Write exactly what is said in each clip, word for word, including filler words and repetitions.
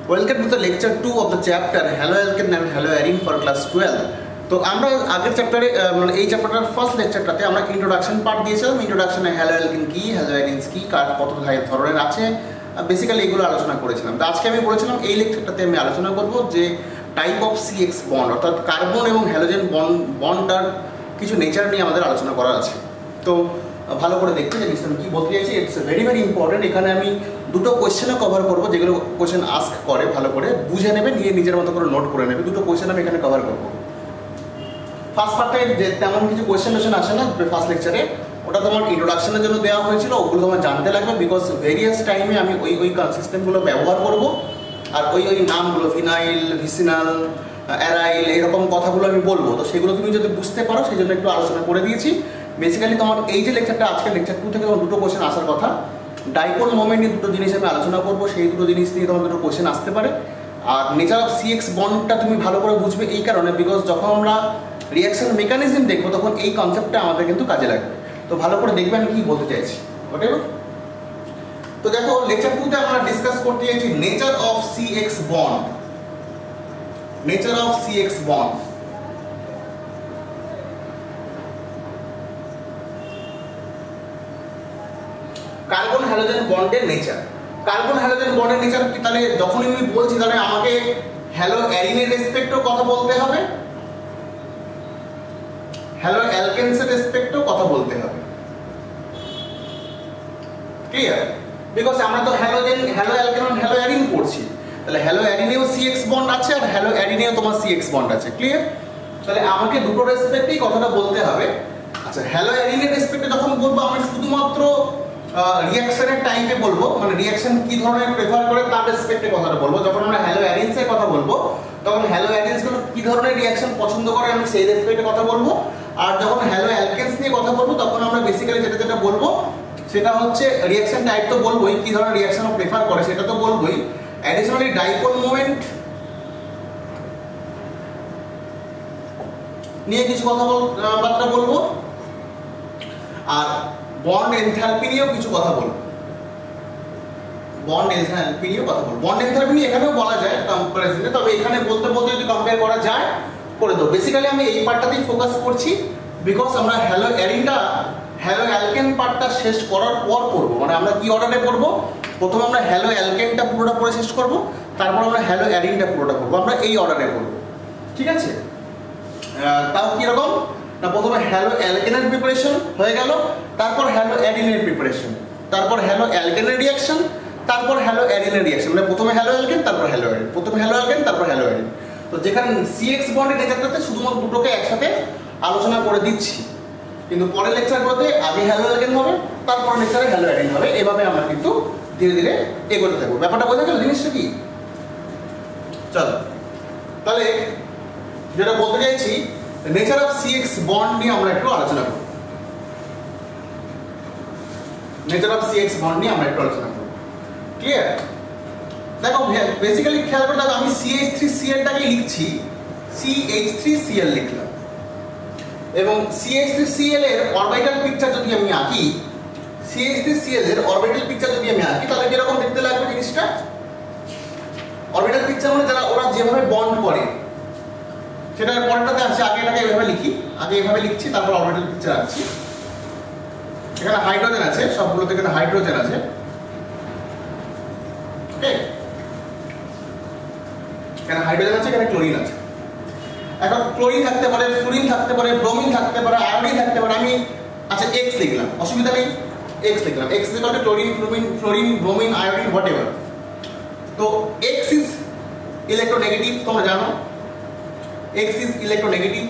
Welcome to the lecture two of the chapter Hello Alkene and Hello Arene for class twelve. তো আমরা আগের চ্যাপ্টারে মানে এই চ্যাপ্টারের ফার্স্ট লেকচারটাতে আমরা ইন্ট্রোডাকশন পার্ট দিয়েছিলাম। ইন্ট্রোডাকশনে হ্যালো অ্যালকেন কি, হ্যালো অ্যারিনস কি, কার কত ধরনের আছে, বেসিক্যালি এগুলো আলোচনা করেছিলাম। তো আজকে আমি বলেছিলাম এই লেকচারটাতে আমি আলোচনা করব যে type of C X bond, অর্থাৎ কার্বন এবং হ্যালোজেন বন্ড বন্ডটার কিছু নেচার নিয়ে আমাদের আলোচনা করা আছে। তো ভালো করে দেখতে জিনিসটা আমি কী বলতে চাইছি, ইটস ভেরি ভেরি ইম্পর্টেন্ট। এখানে আমি দুটো কোয়েশ্চেনও কভার করবো, যেগুলো কোয়েশ্চেন আস্ক করে ভালো করে বুঝে নেবে, নিয়ে নিজের মতো করে নোট করে নেবে। দুটো কোয়েশ্চেন আমি এখানে কভার করবো। ফার্স্ট পার্টটায় যে তেমন কিছু কোয়েশ্চেন টোয়েশ্চেন আসে না ফার্স্ট লেকচারে, ওটা তোমার ইন্ট্রোডাকশনের জন্য দেওয়া হয়েছিল, ওগুলো তোমার জানতে লাগবে। বিকজ ভেরিয়াস টাইমে আমি ওই ওই সিস্টেমগুলো ব্যবহার করব, আর ওই ওই নামগুলো ফিনাইল, ভিসিনাল, অ্যারাইল এরকম কথাগুলো আমি বলবো। তো সেগুলো তুমি যদি বুঝতে পারো সেই জন্য একটু আলোচনা করে দিয়েছি। বেসিক্যালি তোমার এই যে লেকচারটা আজকের লেকচার টু থেকে তোমার দুটো কোয়েশ্চেন আসার কথা। ডাইপোল মোমেন্ট নিয়ে দুটো জিনিস আমি আলোচনা করবো, সেই দুটো জিনিস নিয়ে তোমার দুটো কোয়েশ্চেন আসতে পারে। আর নেচার অফ সি এক্স বন্ডটা তুমি ভালো করে বুঝবে এই কারণে, বিকজ যখন আমরা রিয়াকশন মেকানিজম দেখবো তখন এই কনসেপ্টটা আমাদের কিন্তু কাজে লাগবে। তো ভালো করে দেখবে আমি কি বলতে চাইছি, ওকে? তো দেখো লেকচার টুতে আমরা ডিসকাস করতে চাইছি nature of C X bond. Nature of C X bond carbon halogen বন্ডের নেচার। কার্বন হ্যালোজেন বন্ডের নেচার কি? তাহলে যখন আমি বলছি তাহলে আমাকে হ্যালো অ্যারিনের রেসপেক্টেও কথা বলতে হবে, হ্যালো অ্যালকেনসের রেসপেক্টেও কথা বলতে হবে। ক্লিয়ার? বিকজ আমরা তো halogen, hello alkane, haloarene পড়ছি, তাহলে হ্যালো অ্যারিনেও সি এক্স বন্ড আছে আর হ্যালো অ্যারিনেও তোমার সি এক্স বন্ড আছে। ক্লিয়ার? তাহলে আমাকে দুটো রেসপেক্টেই কথাটা বলতে হবে। আচ্ছা, হ্যালো অ্যারিনের রেসপেক্টে যখন বলবো আমি শুধুমাত্র রিয়াকশনের টাইপে বলবো, মানে রিয়াকশন কি ধরনের প্রেফার করে তার রেসপেক্টে কথাটা বলবো। যখন আমরা হ্যালো অ্যারিনসের কথা বলবো তখন হ্যালো অ্যারিনস গুলো কি ধরনের রিয়াকশন পছন্দ করে আমি সেই রেসপেক্টে কথা বলবো। আর যখন হ্যালো অ্যালকেনস নিয়ে কথা বলবো তখন আমরা বেসিক্যালি যেটা যেটা বলবো সেটা হচ্ছে রিয়াকশন টাইপ তো বলবোই, কি ধরনের রিয়াকশন প্রেফার করে সেটা তো বলবোই। অ্যাডিশনালি ডাইপোল মোমেন্ট নিয়ে কিছু কথা বার্তা বলবো, আর বন্ড এনথালপি নিয়েও কিছু কথা বলবো। বন্ড এনথালপি নিয়েও কথা বলবো। বন্ড এনথালপি নিয়ে এখানেও বলা যায় কম্পারিজনে, তবে এখানে বলতে বলতে যদি কম্পেয়ার করা যায় করে দেবো। বেসিক্যালি আমি এই পার্টটাতেই ফোকাস করছি, বিকজ আমরা হ্যালো অ্যারিনটা হ্যালো অ্যালকেন পার্টটা শেষ করার পর করবো। মানে আমরা কি অর্ডারে করবো, প্রথমে আমরা হ্যালো অ্যালকেনটা পুরোটা পরে শেষ করবো, তারপর আমরা হ্যালো অ্যারিনটা পুরোটা করবো। আমরা এই অর্ডারে করবো, ঠিক আছে? তাও কিরকম না, প্রথমে হ্যালো অ্যালকেনের প্রিপারেশন হয়ে গেল, তারপর হ্যালো অ্যারিনের প্রিপারেশন, তারপর হ্যালো অ্যালকেনের রিয়াকশন, তারপর হ্যালো অ্যারিনের রিয়াকশন। মানে প্রথমে হ্যালো অ্যালকেন, তারপর হ্যালো অ্যারিন, প্রথমে হ্যালো অ্যালকেন, তারপর হ্যালো অ্যারিন। তো যেখানে সি এক্স বন্ডের নেচারটাতে শুধুমাত্র দুটোকে একসাথে আলোচনা করে দিচ্ছি, কিন্তু পরের লেকচারগুলোতে আগে হ্যালো অ্যালকেন হবে, তারপর লেকচারে হ্যালো অ্যারিন হবে। এভাবে আমরা কিন্তু ধীরে ধীরে এগোতে থাকবো। ব্যাপারটা বোঝা গেল জিনিসটা কি? চলো তাহলে যেটা বলতে চাইছি, nature of C X bond নিয়ে আমরা একটু আলোচনা করব। Nature of C X bond নিয়ে আমরা একটু আলোচনা করব। ক্লিয়ার? দেখো বেসিক্যালি খেয়াল করে দেখো, আমি C H three C L টাকে লিখছি, C H three C L লিখলাম, এবং C H three C L এর অরবিটাল পিকচার যদি আমি আঁকি, C H three C L এর অরবিটাল পিকচার যদি আমি আঁকি তাহলে কিরকম দেখতে লাগবে জিনিসটা? অরবিটাল পিকচার মানে যারা ওরা যেভাবে বন্ড করে সেটার পরেরটাতে আছে। আগে এটাকে এভাবে লিখি, আগে এভাবে লিখছি, তারপর অরবিটাল পিকচার আঁকছি। এখানে হাইড্রোজেন আছে, সবগুলোতে এখানে হাইড্রোজেন আছে। ওকে, এখানে হাইড্রোজেন আছে, এখানে ক্লোরিন আছে। এখন ক্লোরিন থাকতে পারে, ফ্লুরিন থাকতে পারে, ব্রোমিন থাকতে পারে, আয়োডিন থাকতে পারে। আমি আচ্ছা এক্স লিখলাম, অসুবিধা নেই, এক্স লিখলাম। X equal to chlorine, fluorine, fluorine, bromine, iodine, whatever. তো এক্স ইজ ইলেকট্রোনেগেটিভ, তোমরা জানো X is electronegative,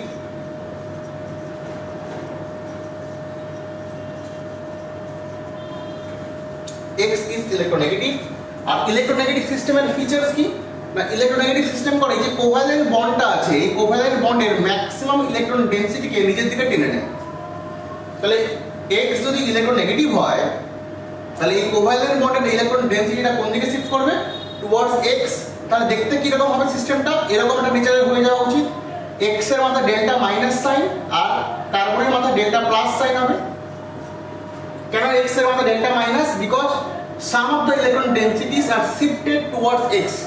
X is electronegative। আর ইলেকট্রোনেগেটিভ সিস্টেমের ফিচার্স কি না, ইলেকট্রোনেগেটিভ সিস্টেম করে যে কোভ্যালেন্ট বন্ডটা আছে, এই কোভ্যালেন্ট বন্ডের ম্যাক্সিমাম ইলেকট্রন ডেনসিটিকে নিজের দিকে টেনে নেয়। তাহলে X যদি ইলেকট্রোনেগেটিভ হয় তাহলে এই কোভ্যালেন্ট বন্ডের ইলেকট্রন ডেনসিটিটা কোন দিকে শিফট করবে? Towards X। তাহলে দেখতে কি রকম হবে সিস্টেমটা? এরকম একটা নেচারের হয়ে যাওয়া উচিত। X এর মাথা ডেল্টা মাইনাস সাইন আর কার্বনের মাথা ডেল্টা প্লাস সাইন হবে। কেন X এর মাথা delta minus? Because some of the electron densities are shifted towards X।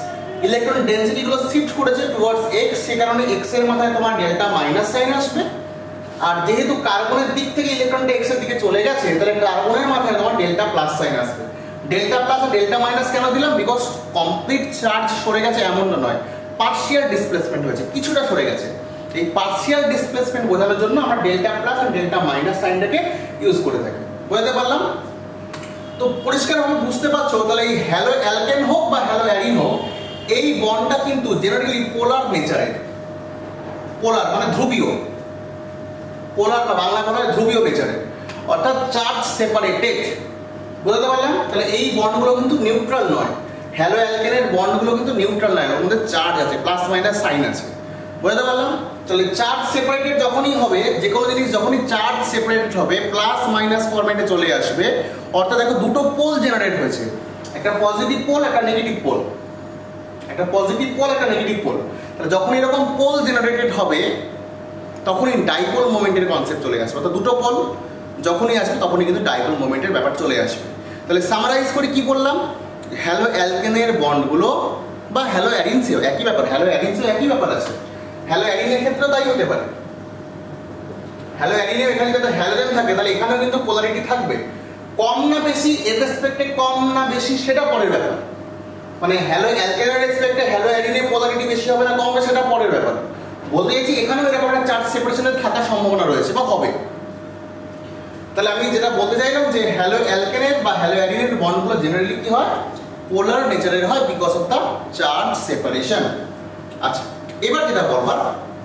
Electron density গুলো শিফট করেছে টুয়ার্ডস এক্স, সে কারণে এক্স এর মাথায় তোমার ডেল্টা মাইনাস সাইন আসবে। আর যেহেতু কার্বনের দিক থেকে ইলেকট্রনটা এক্স এর দিকে চলে গেছে, তাহলে কার্বনের মাথায় তোমার ডেল্টা প্লাস সাইন আসবে। ডেল্টা প্লাস আর ডেল্টা মাইনাস কেন দিলাম? বিকজ কমপ্লিট চার্জ সরে গেছে এমনটা নয়, পার্শিয়াল ডিসপ্লেসমেন্ট হয়েছে, কিছুটা সরে গেছে। এই পার্শিয়াল ডিসপ্লেসমেন্ট বোঝানোর জন্য আমরা ডেল্টা প্লাস আর ডেল্টা মাইনাস সাইনটাকে ইউজ করে থাকি। বুঝতে পারলাম? তো পরিষ্কারভাবে বুঝতে পারছো, তাহলে এই হ্যালো অ্যালকেন হোক বা হ্যালো অ্যারিন হোক, এই বন্ডটা কিন্তু জেনারেলি পোলার নেচারের। পোলার মানে ধ্রুবীয়, পোলার বা বাংলা বলা হয় ধ্রুবীয় নেচারের, অর্থাৎ চার্জ সেপারেটেড। বুঝতে পারলাম? তাহলে এই বন্ডগুলো কিন্তু নিউট্রাল নয়, হ্যালো অ্যালকেনের বন্ডগুলো কিন্তু নিউট্রাল নয়, ওর মধ্যে চার্জ আছে, প্লাস মাইনাস সাইন আছে। বুঝতে পারলাম? তাহলে চার্জ সেপারেটেড যখনই হবে, যে কোনো জিনিস যখনই চার্জ সেপারেটেড হবে প্লাস মাইনাস ফরম্যাটে চলে আসবে, অর্থাৎ দেখো দুটো পোল জেনারেট হয়েছে, একটা পজিটিভ পোল একটা নেগেটিভ পোল, একটা পজিটিভ পোল একটা নেগেটিভ পোল। তাহলে যখন এরকম পোল জেনারেটেড হবে তখনই ডাইপোল মোমেন্টের কনসেপ্ট চলে আসবে, অর্থাৎ দুটো পোল যখনই আসবে তখনই কিন্তু ডাইপোল মোমেন্টের ব্যাপার চলে আসবে। তাহলে সামারাইজ করে কি বললাম? হ্যালো অ্যালকেনের বন্ডগুলো বা হ্যালো অ্যারিনসেও একই ব্যাপার, হ্যালো অ্যারিনসেও একই ব্যাপার আছে। হ্যালো অ্যারিনের ক্ষেত্রেও তাই হতে পারে। হ্যালো অ্যারিনের এখানে যদি হ্যালোজেন থাকে তাহলে এখানেও কিন্তু পোলারিটি থাকবে, কম না বেশি, এর রেসপেক্টে কম না বেশি সেটা পরের ব্যাপার। মানে হ্যালো অ্যালকেনের রেসপেক্টে হ্যালো অ্যারিনের পোলারিটি বেশি হবে না কম হবে সেটা পরের ব্যাপার। বলতে চাইছি এখানেও এরকম একটা চার্জ সেপারেশনের থাকার সম্ভাবনা রয়েছে বা হবে। তাহলে আমি যেটা বলতে চাইলাম যে হ্যালো অ্যালকেনের বা হ্যালো অ্যারিনের বন্ডগুলো জেনারেলি কি হয়? পোলার নেচারের হয় because of the charge separation. আচ্ছা, এবার যেটা বলবার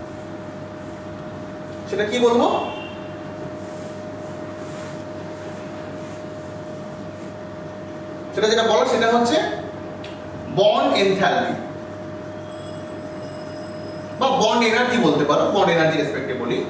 সেটা কি বলবো? সেটা যেটা বলো সেটা হচ্ছে বন্ড এনথালপি বা বন্ড এনার্জি বলতে পারো, বন্ড এনার্জি রেসপেক্টে বলি।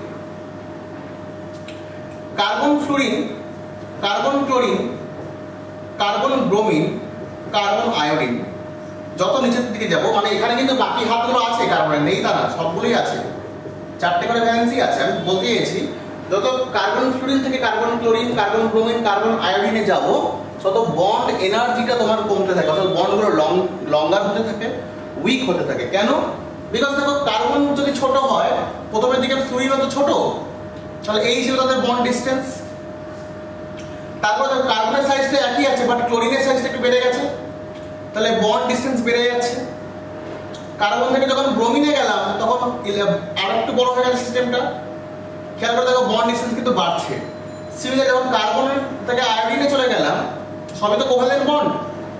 Carbon fluorine, carbon chlorine, carbon bromine, carbon iodine, যত নিচের দিকে যাব, মানে এখানে কিন্তু বাকি হাতগুলো আছে কার্বনের, নেই তা না, সবগুলোই আছে, চারটে করে ভ্যালেন্সি আছে। আমি বলতে চাইছি যত কার্বন ফ্লোরিন থেকে carbon chlorine, carbon bromine, carbon আয়োডিনে যাব, তত বন্ড এনার্জিটা তোমার কমতে থাকে, অর্থাৎ বন্ডগুলো লং লঙ্গার হতে থাকে, উইক হতে থাকে। কেন? বিকজ দেখো কার্বন যদি ছোট হয়, প্রথমের দিকে ফ্লোরিন তো ছোট, তাহলে এই ছিল তাদের বন্ড ডিসটেন্স। তারপর দেখো কার্বনের সাইজটা একই আছে বাট ক্লোরিনের সাইজটা একটু বেড়ে গেছে, তাহলে বন্ড ডিসটেন্স বেড়ে যাচ্ছে। কার্বন থেকে যখন ব্রোমিনে গেলাম তখন আর একটু বড় হয়ে গেছে সিস্টেমটা, খেয়াল করে দেখো বন্ড ডিসটেন্স কিন্তু বাড়ছে। সিমিলার যখন কার্বন থেকে আয়োডিনে চলে গেলাম, সবই তো কোভ্যালেন্ট বন্ড,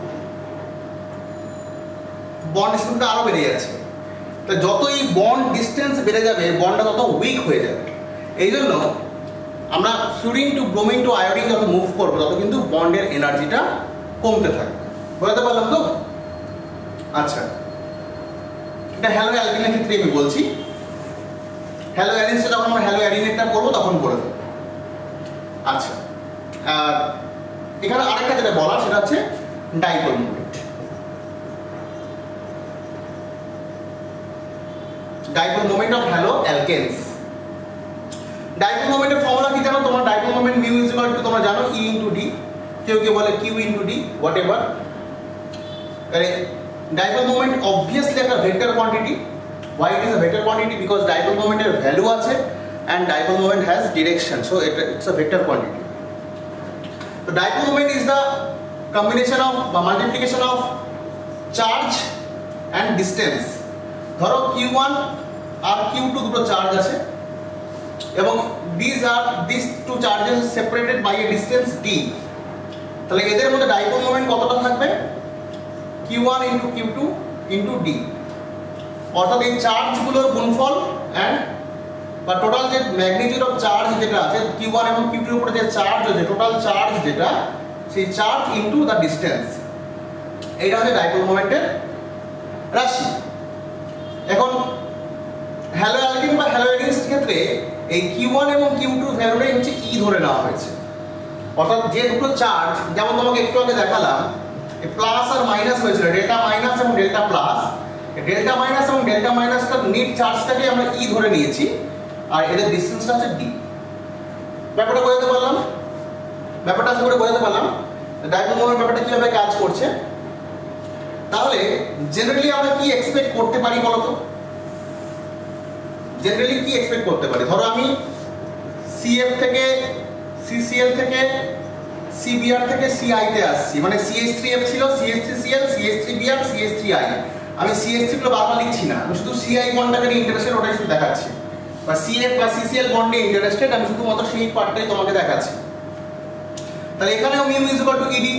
বন্ড ডিসটেন্সটা আরো বেড়ে যাচ্ছে। তো যত এই বন্ড ডিসটেন্স বেড়ে যাবে বন্ডটা তত উইক হয়ে যাবে। এই জন্য আমরা fluorine to bromine to iodine যত মুভ করবো তত কিন্তু বন্ডের এনার্জিটা কমতে থাকবে। বুঝতে পারলাম তো? আচ্ছা, এটা হ্যালো অ্যালকেনের ক্ষেত্রে আমি বলছি। হ্যালো অ্যারিনসটা যখন আমরা হ্যালো অ্যারিনেটটা করবো তখন করে দেবো। আচ্ছা, আর এখানে আরেকটা যেটা বলা সেটা হচ্ছে dipole moment. Dipole moment of halo alkanes. Dipole মোমেন্টের ফর্মুলা কি জানো? তোমার dipole moment mu is equal to তোমরা জানো ই ইনটু ডি, কেউ কেউ বলে Q into D, whatever. Dipole moment obviously একটা vector quantity. Why it is a vector quantity? Because dipole moment এর ভ্যালু আছে and dipole moment has direction, so it, it's a vector quantity. So dipole moment is the combination of বা multiplication of charge and distance. ধরো Q one আর Q two দুটো charge আছে এবং these are these two charges separated by a distance d. তাহলে এদের মধ্যে dipole moment কতটা থাকবে? Q one into Q two into d, অর্থাৎ এই চার্জগুলোর গুণফল এন্ড বা টোটাল যে ম্যাগনিটিউড অফ চার্জ যেটা আছে কিউ ওয়ান এবং কিউ টু এর উপরে যে চার্জ আছে, টোটাল চার্জ যেটা, সেই চার্জ ইনটু দ্য ডিসটেন্স, এইটা হচ্ছে ডাইপোল মোমেন্টের রাশি। এখন হ্যালো অ্যালকেন বা হ্যালো অ্যারিনস ক্ষেত্রে এই কিউ ওয়ান এবং কিউ টু ভ্যালুটাই হচ্ছে ই ধরে নেওয়া হয়েছে, অর্থাৎ যে দুটো চার্জ, যেমন তোমাকে একটু আগে দেখালাম প্লাস আর মাইনাস হয়েছিল, ডেল্টা মাইনাস এবং ডেল্টা প্লাস, ডেল্টা মাইনাস এবং ডেল্টা মাইনাসটার নিট চার্জটাকে আমরা ই ধরে নিয়েছি আর এদের ডিসটেন্সটা হচ্ছে ডি। ব্যাপারটা বোঝাতে পারলাম? ব্যাপারটা আশা করে বোঝাতে পারলাম ডাইপোল মোমেন্ট ব্যাপারটা কিভাবে কাজ করছে। তাহলে জেনারেলি আমরা কি এক্সপেক্ট করতে পারি বলতো? জেনারেলি কি এক্সপেক্ট করতে পারি? ধরো আমি সিএফ থেকে সিসিএল থেকে সিবিআর থেকে সিআই তে আসছি, মানে সিএইচ থ্রি এফ ছিল, CH three CL, CH three BR, CH three I. আমি সিএইচ থ্রি গুলো বারবার লিখছি না, আমি শুধু সিআই বন্ডটাকে নিয়ে ইন্টারেস্টেড, ওটাই শুধু দেখাচ্ছি, বা সিএফ বা সিসিএল বন্ডে ইন্টারেস্টেড, আমি শুধুমাত্র সেই পার্টটাই তোমাকে দেখাচ্ছি। তাহলে এখানেও mu is equal to ED,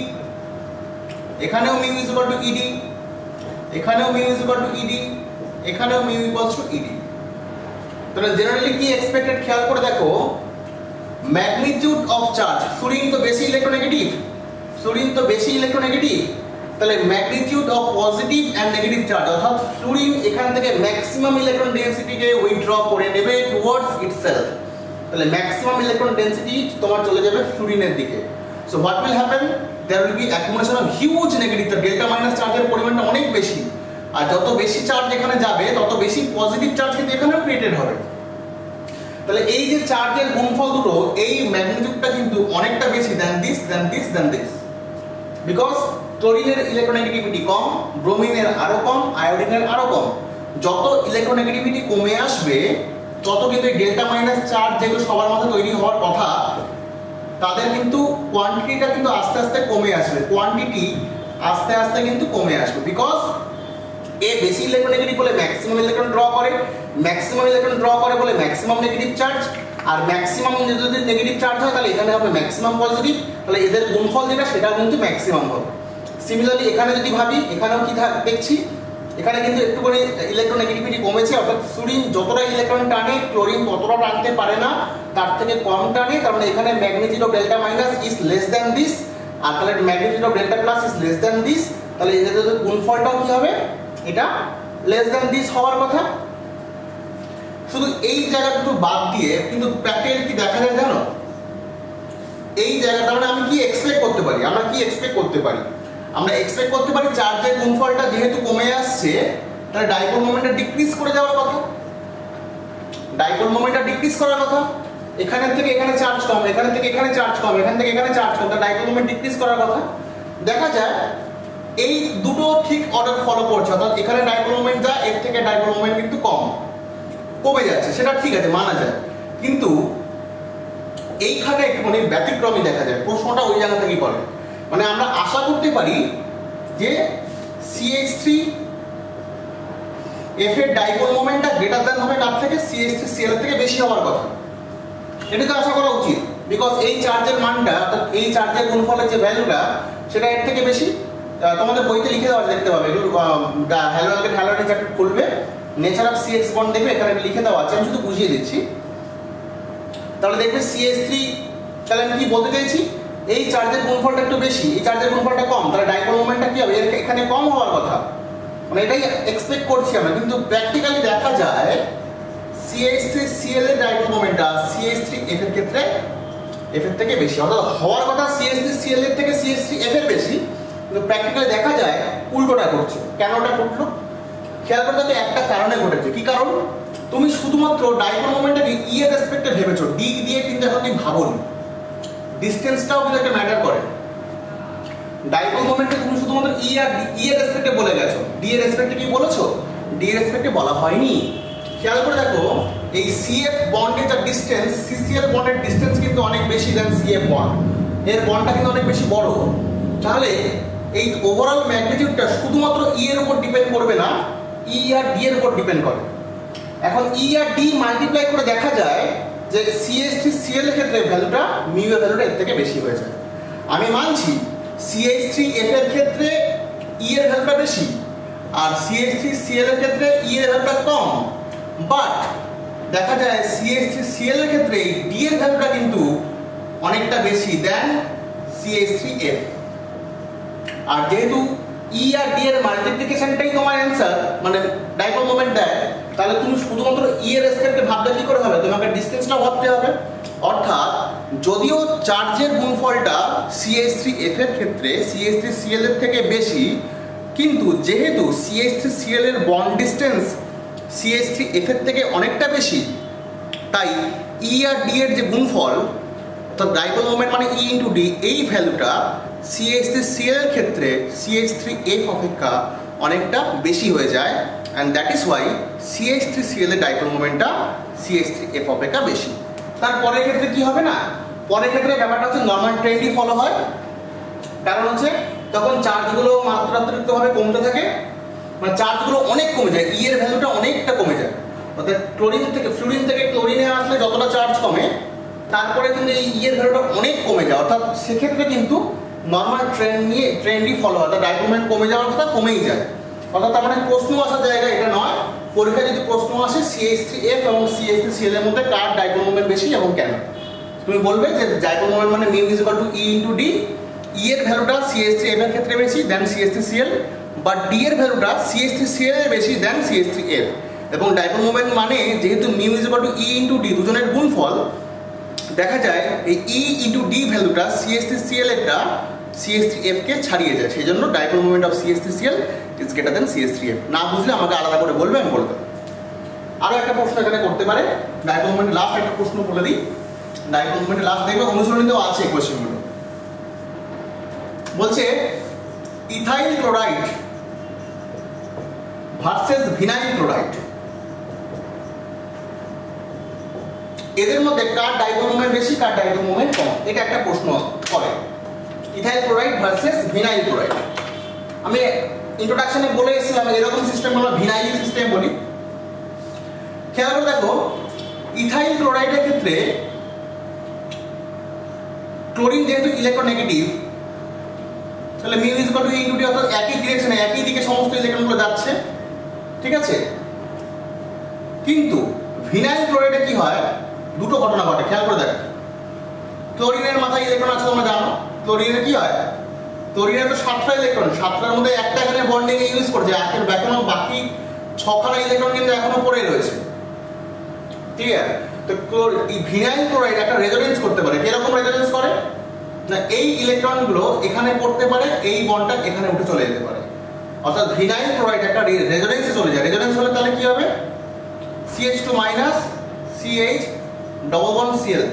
এখানেও mu is equal to ED, এখানেও mu is equal to ED, এখানেও মিউ ইকুয়ালস টু ইডি। তাহলে জেনারেলি কি এক্সপেক্টেড খেয়াল করে দেখো, ম্যাগনিটিউড অফ চার্জ, ফ্লুরিন তো বেশি ইলেকট্রোনেগেটিভ, ফ্লুরিন তো বেশি ইলেকট্রোনেগেটিভ, তাহলে magnitude of positive and negative charge, অর্থাৎ ফ্লুরিন এখান থেকে ম্যাক্সিমাম ইলেকট্রন ডেনসিটিকে উইথড্র করে নেবে টুয়ার্ডস ইটসেলফ। তাহলে ম্যাক্সিমাম ইলেকট্রন ডেনসিটি তোমার চলে যাবে ফ্লুরিনের দিকে। So what will happen, there will be accumulation of huge negative charge, delta minus চার্জের পরিমাণটা অনেক বেশি, আর যত বেশি চার্জ এখানে যাবে তত বেশি পজিটিভ চার্জ কিন্তু এখানেও ক্রিয়েটেড হবে। তাহলে এই যে চার্জের গুণফল দুটো, এই ম্যাগনিটিউডটা কিন্তু অনেকটা বেশি than this than this than this, because ক্লোরিনের ইলেকট্রোনেগেটিভিটি কম, ব্রোমিনের আরো কম, আয়োডিনের আরো কম। যত ইলেকট্রোনেগেটিভিটি কমে আসবে তত কিন্তু এই ডেল্টা মাইনাস চার্জ যেগুলো সবার মাথায় তৈরি হওয়ার কথা, তাদের কিন্তু কোয়ান্টিটিটা কিন্তু আস্তে আস্তে কমে আসবে, কোয়ান্টিটি আস্তে আস্তে কিন্তু কমে আসবে, বিকজ এ বেশি ইলেকট্রোনেগেটিভ বলে ম্যাক্সিমাম ইলেকট্রন ড্র করে, ম্যাক্সিমাম ইলেকট্রন ড্র করে বলে ম্যাক্সিমাম নেগেটিভ চার্জ, আর ম্যাক্সিমাম যদি নেগেটিভ চার্জ হয় তাহলে এখানে হবে ম্যাক্সিমাম পজিটিভ, তাহলে এদের গুণফল যেটা সেটা কিন্তু ম্যাক্সিমাম হবে। সিমিলারলি এখানে যদি ভাবি, এখানেও কি দেখছি, এখানে কিন্তু একটু করে ইলেকট্রোনেগেটিভিটি কমেছে, অর্থাৎ ফ্লুরিন যতটা ইলেকট্রন টানে ক্লোরিন ততটা টানতে পারে না, তার থেকে কম টানে, কারণ এখানে magnitude of delta minus is less than this, আর তাহলে magnitude of delta plus is less than this, তাহলে এদের গুণফলটাও কি হবে, এটা লেস দ্যান দিস হওয়ার কথা। শুধু এই জায়গা দুটো বাদ দিয়ে কিন্তু প্র্যাকটিক্যালি কি দেখা যায় জানো, এই জায়গাটা মানে আমি কি এক্সপেক্ট করতে পারি, আমরা কি এক্সপেক্ট করতে পারি, আমরা এক্সপেক্ট করতে পারি চার্জের গুণফলটা যেহেতু কমে আসছে, তাহলে ডাইপোল মোমেন্টটা ডিক্রিজ করে যাওয়ার কথা, ডাইপোল মোমেন্টটা ডিক্রিজ করার কথা, এখানে থেকে এখানে চার্জ কম, এখানে থেকে এখানে চার্জ কম, এখান থেকে এখানে চার্জ কম, তাহলে ডাইপোল মোমেন্ট ডিক্রিজ করার কথা। দেখা যায় এই দুটো ঠিক অর্ডার ফলো করছে, অর্থাৎ এখানে ডাইপোল মোমেন্ট যা, এর থেকে ডাইপোল মোমেন্ট কিন্তু কম কমে যাচ্ছে, সেটা ঠিক আছে, মানা যায়, কিন্তু এইখানে একটুখানি ব্যতিক্রমী দেখা যায়। প্রশ্নটা ওই জায়গা থেকেই করে, মানে আমরা আশা করতে পারি যে সিএইচ থ্রি এফ এর ডাইপোল মোমেন্টটা গ্রেটার দ্যান হবে কার থেকে, সিএইচ থ্রি সিএল এর থেকে বেশি হওয়ার কথা, এটা তো আশা করা উচিত, বিকজ এই চার্জের মানটা, এই চার্জের গুণফলের যে ভ্যালুটা সেটা এর থেকে বেশি। তোমাদের বইতে লিখে দেওয়া দেখতে পাবে, এগুলো halo alkane halo alkane chapter খুলবে, নেচার অফ সিএক্স বন্ড দেখবে, এখানে লিখে দেওয়া আছে, আমি শুধু বুঝিয়ে দিচ্ছি। তাহলে দেখবে সিএইচ থ্রি, তাহলে আমি কি বলতে চাইছি, এই চার্জের গুণফলটা একটু বেশি, এই চার্জের গুণফলটা কম, তাহলে ডাইপোল মোমেন্টটা কি হবে, এখানে কম হওয়ার কথা, মানে এটাই এক্সপেক্ট করছি আমরা, কিন্তু প্র্যাকটিক্যালি দেখা যায় সিএইচ থ্রি সিএল এর ডাইপোল মোমেন্টটা সিএইচ থ্রি এফ এর ক্ষেত্রে এফ এর থেকে বেশি, অর্থাৎ হওয়ার কথা সিএইচ থ্রি সিএল এর থেকে সিএইচ থ্রি এফ এর বেশি, কিন্তু প্র্যাকটিক্যালি দেখা যায় উল্টোটা করছে। কেন ওটা ঘটলো খেয়াল করতে হবে, একটা কারণে ঘটেছে। কি কারণ, তুমি শুধুমাত্র ডাইপোল মোমেন্টটাকে ই এর রেসপেক্টে ভেবেছো, ডি দিয়ে কিন্তু এখন তুমি ভাবোনি, ডিসটেন্সটাও কিন্তু একটা ম্যাটার করে। ডাইপোল মোমেন্টে তুমি শুধুমাত্র ই আর ই এর রেসপেক্টে বলে গেছো, ডি এর রেসপেক্টে কি বলেছো, ডি এর রেসপেক্টে বলা হয়নি। খেয়াল করে দেখো, এই সিএফ বন্ডের যে ডিসটেন্স, সিসিএল বন্ডের ডিসটেন্স কিন্তু অনেক বেশি দেন সিএফ বন্ড, এর বন্ডটা কিন্তু অনেক বেশি বড়। তাহলে এই ওভারঅল ম্যাগনিটিউডটা শুধুমাত্র ই এর উপর ডিপেন্ড করবে না, ই আর ডি এর উপর ডিপেন্ড করে। এখন ই আর ডি মাল্টিপ্লাই করে দেখা যায় যে সিএইচ থ্রি সিএল এর ক্ষেত্রে ভ্যালুটা মিউ এর ভ্যালুটা এর থেকে বেশি হয়ে যায়। আমি মানছি সিএইচ থ্রি এফ এর ক্ষেত্রে ই এর ভ্যালুটা বেশি, আর সিএইচ থ্রি সিএল এর ক্ষেত্রে ই এর ভ্যালুটা কম, বাট দেখা যায় সিএইচ থ্রি সিএল এর ক্ষেত্রে ডি এর ভ্যালুটা কিন্তু অনেকটা বেশি দেন সিএইচ থ্রি এফ। আর যেহেতু ই আর ডি এর মাল্টিপ্লিকেশনটাই তোমার অ্যান্সার, মানে ডাইপোল মোমেন্ট দেয়, তাহলে তুমি শুধুমাত্র ই এর রেসপেক্টে ভাবলে কি করে হবে, তোমাকে ডিসটেন্সটাও ভাবতে হবে। অর্থাৎ যদিও চার্জের গুণফলটা সিএইচ থ্রি এফ এর ক্ষেত্রে সিএইচ থ্রি সিএল এর থেকে বেশি, কিন্তু যেহেতু সিএইচ থ্রি সিএল এর bond distance CH three F এর থেকে অনেকটা বেশি, তাই ই আর ডি এর যে গুণফল, অর্থাৎ ডাইপোল মোমেন্ট মানে ই ইন্টু ডি, এই ভ্যালুটা সিএইচ থ্রি সিএল এর ক্ষেত্রে সিএইচ থ্রি এফ অপেক্ষা অনেকটা বেশি হয়ে যায়, and that is why C H three C L এর ডাইপোল মোমেন্টটা সি এইচ থ্রি এফ অপেক্ষা বেশি। তারপরের ক্ষেত্রে কি হবে না, পরের ক্ষেত্রে ব্যাপারটা হচ্ছে নর্মাল ট্রেন্ডই ফলো হয়। কারণ হচ্ছে তখন চার্জগুলো মাত্রাতিরিক্তভাবে কমতে থাকে, মানে চার্জগুলো অনেক কমে যায়, ই এর ভ্যালুটা অনেকটা কমে যায়। অর্থাৎ ক্লোরিন থেকে ফ্লুরিন থেকে ক্লোরিনে আসলে যতটা চার্জ কমে, তারপরে কিন্তু এই ই এর ভ্যালুটা অনেক কমে যায়। অর্থাৎ সেক্ষেত্রে কিন্তু নর্মাল ট্রেন্ড নিয়ে ট্রেন্ডই ফলো হয়, অর্থাৎ ডাইপোল মোমেন্ট কমে যাওয়ার কথা কমেই যায়। অর্থাৎ তার মানে প্রশ্ন আসার জায়গা এটা নয়, পরীক্ষায় যদি প্রশ্ন আসে সি এইচ থ্রি এফ এবং C H three C L এর মধ্যে কার ডাইপোল মোমেন্ট বেশি এবং কেন, তুমি বলবে যে ডাইপোল মোমেন্ট মানে mu is equal to E into D, E এর ভ্যালুটা সি এইচ থ্রি এফ এর ক্ষেত্রে বেশি than C H three C L, but D এর ভ্যালুটা C H three C L এর বেশি than C H three F. এবং ডাইপোল মোমেন্ট মানে যেহেতু mu is equal to E into D, দুজনের গুণফল, দেখা যায় এই ই ইনটু ডি ভ্যালুটা C H three C L এরটা সি এইচ থ্রি এফ কে ছাড়িয়ে যায়, সেই জন্য dipole moment of C H three C L is greater than C H three F. না বুঝলে আমাকে আলাদা করে বলবে, আমি বলবো। আরো একটা প্রশ্ন এখানে করতে পারে, ডাইপোল মোমেন্ট লাস্ট একটা প্রশ্ন বলে দিই। ডাইপোল মোমেন্ট লাস্ট দেখবে অনুসরণীতেও আছে কোশ্চেনগুলো। বলছে ethyl chloride versus vinyl chloride, এদের মধ্যে কার ডাইপোল মোমেন্ট বেশি কার ডাইপোল মোমেন্ট কম, এটা একটা প্রশ্ন করে। Ethyl chloride versus vinyl chloride, আমি ইন্ট্রোডাকশনে বলে এসেছিলাম এরকম সিস্টেম আমরা ভিনাইল সিস্টেম বলি। খেয়াল করে দেখো, ইথাইল ক্লোরাইডের ক্ষেত্রে ক্লোরিন যেহেতু ইলেকট্রোনেগেটিভ, তাহলে mu is equal to E into D, অর্থাৎ একই ডিরেকশনে একই দিকে সমস্ত ইলেকট্রনগুলো যাচ্ছে, ঠিক আছে। কিন্তু ভিনাইল ক্লোরাইডে কি হয়, দুটো ঘটনা ঘটে, খেয়াল করে দেখো। ক্লোরিনের মাথায় ইলেকট্রন আছে তোমরা জানো, ক্লোরিনে কি হয়, ক্লোরিনে তো সাতটা ইলেকট্রন, সাতটার মধ্যে একটা এখানে বন্ডিং ইউজ করছে, এখনো বাকি ছখানা ইলেকট্রন কিন্তু এখনো পড়ে রয়েছে, ঠিক আছে। তো ভিনাইল ক্লোরাইড একটা রেজোনেন্স করতে পারে, কিরকম রেজোনেন্স করে না, এই ইলেকট্রনগুলো এখানে পড়তে পারে, এই বন্ডটা এখানে উঠে চলে যেতে পারে, অর্থাৎ ভিনাইল ক্লোরাইড একটা রেজোনেন্সে চলে যায়। রেজোনেন্স হলে তাহলে কি হবে, C H two minus C H double bond C L,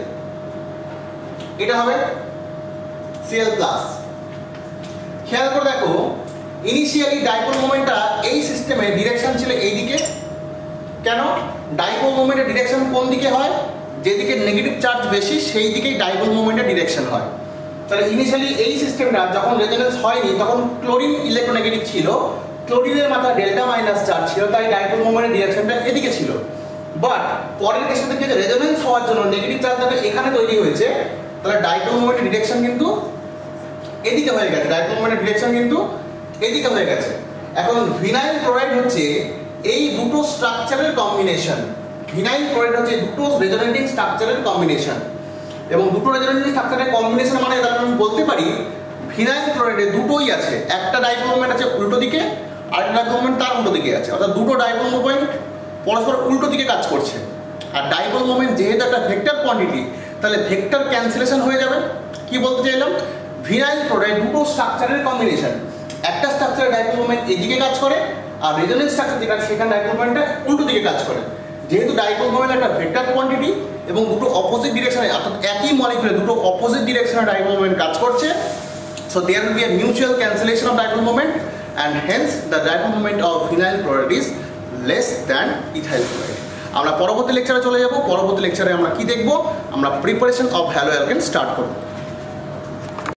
এটা হবে সি এল প্লাস। খেয়াল করে দেখো, ইনিশিয়ালি ডাইপোল মোমেন্টটা এই সিস্টেমে ডিরেকশন ছিল এইদিকে। কেন, ডাইপোল মোমেন্টের ডিরেকশন কোন দিকে হয়, যেদিকে নেগেটিভ চার্জ বেশি সেই দিকেই ডাইপোল মোমেন্টের ডিরেকশন হয়। তাহলে ইনিশিয়ালি এই সিস্টেমটা যখন রেজোনেন্স হয়নি তখন ক্লোরিন ইলেকট্রোনেগেটিভ ছিল, ক্লোরিনের মাথায় ডেল্টা মাইনাস চার্জ ছিল, তাই ডাইপোল মোমেন্টের ডিরেকশনটা এদিকে ছিল। বাট পরের কেসে দেখি যে রেজোনেন্স হওয়ার জন্য নেগেটিভ চার্জটা এখানে তৈরি হয়েছে, তাহলে ডাইপোল মোমেন্টের ডিরেকশন কিন্তু এদিকে হয়ে গেছে, ডাইপোল মোমেন্টের ডিরেকশন কিন্তু এদিকে হয়ে গেছে। এখন ভিনাইল ক্লোরাইড হচ্ছে এই দুটো স্ট্রাকচারের কম্বিনেশন, ভিনাইল ক্লোরাইড হচ্ছে দুটো রেজোনেটিং স্ট্রাকচারের কম্বিনেশন, এবং দুটো রেজোনেটিং স্ট্রাকচারের কম্বিনেশন মানে তাহলে আমি বলতে পারি ভিনাইল ক্লোরাইডে দুটোই আছে, একটা ডাইপোল মোমেন্ট আছে উল্টো দিকে, আর একটা ডাইপোল মোমেন্ট তার উল্টো দিকে আছে, অর্থাৎ দুটো ডাইপোল মোমেন্ট পরস্পর উল্টো দিকে কাজ করছে। আর ডাইপোল মোমেন্ট যেহেতু একটা ভেক্টর কোয়ান্টিটি, তাহলে ভেক্টর ক্যান্সেলেশন হয়ে যাবে। কি বলতে চাইলাম, ভিনাইল ক্লোরাইড দুটো স্ট্রাকচারের কম্বিনেশন, একটা স্ট্রাকচারের ডাইপোল মোমেন্ট এদিকে কাজ করে, আর রেজোনেন্স স্ট্রাকচার যেটা সেখানে ডাইপোল মোমেন্টটা উল্টো দিকে কাজ করে। যেহেতু ডাইপোল মোমেন্ট একটা ভেক্টর কোয়ান্টিটি এবং দুটো অপোজিট ডিরেকশনে, অর্থাৎ একই মলিকিউলে দুটো অপোজিট ডিরেকশনে ডাইপোল মোমেন্ট কাজ করছে, so there will be a mutual cancellation of dipole moment, and hence the dipole moment of vinyl chloride is less than ethyl chloride. আমরা পরবর্তী লেকচারে চলে যাব। পরবর্তী লেকচারে আমরা কি দেখব, আমরা preparation of halo alkane start করব।